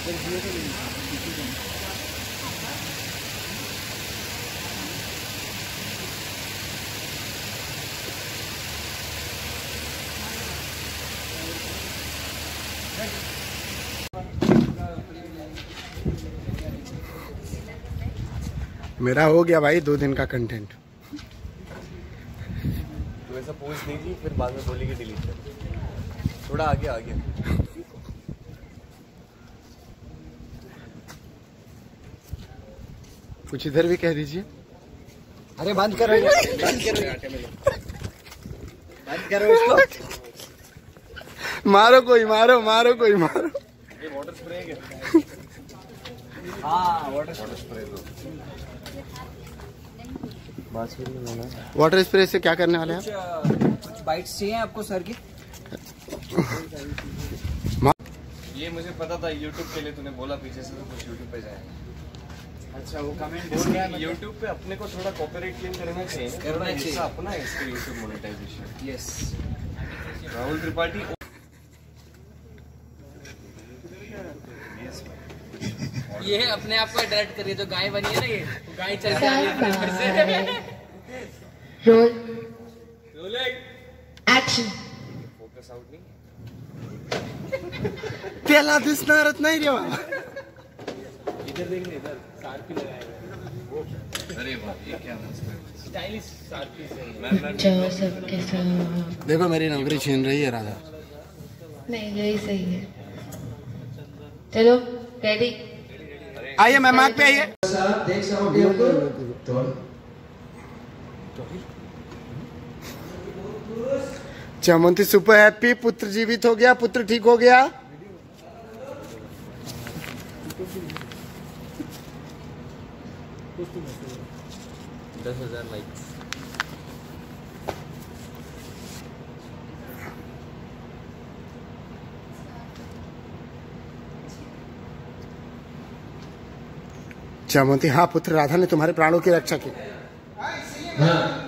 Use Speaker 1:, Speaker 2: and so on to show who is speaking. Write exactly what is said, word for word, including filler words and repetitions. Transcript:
Speaker 1: मेरा हो गया भाई दो दिन का कंटेंट।
Speaker 2: तो ऐसा पोस्ट नहीं की, फिर बाद में बोलेगी डिलीट कर। थोड़ा आगे आगे
Speaker 1: कुछ इधर भी कह दीजिए।
Speaker 3: अरे बंद करो, बंद करो, बंद करो इसको।
Speaker 1: मारो कोई, मारो मारो कोई, मारो।
Speaker 2: ये वाटर स्प्रे है क्या?
Speaker 3: हाँ वाटर
Speaker 2: स्प्रे दो।
Speaker 1: वाटर स्प्रे से क्या करने वाले हैं?
Speaker 3: कुछ बाइट्स चाहिए आपको सर की?
Speaker 2: ये मुझे पता था यूट्यूब के लिए, तूने बोला पीछे से तो कुछ यूट्यूब पे जाएगा।
Speaker 3: अच्छा वो कमेंट
Speaker 2: यूट्यूब पे अपने को थोड़ा कॉपीराइट क्लेम करना चाहिए,
Speaker 3: करना चाहिए
Speaker 2: अपना है इसका YouTube monetization.
Speaker 3: Yes
Speaker 2: Rahul Tripathi
Speaker 4: ये है अपने आप को डायरेक्ट करिए, जो गाय बनी है ना, ये गाय चल के आ रही है फिर से।
Speaker 5: Roll
Speaker 2: rolling
Speaker 5: action.
Speaker 2: Focus out नहीं
Speaker 1: त्याला दिसणारच नाही रे बाबा।
Speaker 4: इधर देखने, इधर सार्पी लगाएगा।
Speaker 2: अरे वाह, ये क्या
Speaker 4: स्टाइलिश सार्पी से।
Speaker 5: जो सबके सब।
Speaker 1: देखो मेरी नौकरी छीन रही है राधा।
Speaker 5: नहीं यही सही है। चलो रेडी।
Speaker 1: आइए मैम, आग पे आइए।
Speaker 3: देख सको
Speaker 1: चामुंडी सुपर हैप्पी, पुत्र जीवित हो गया, पुत्र ठीक हो गया।
Speaker 2: दस हजार लाइक्स।
Speaker 1: चामुंडी, हाँ पुत्र, राधा ने तुम्हारे प्राणों की रक्षा की।
Speaker 3: हाँ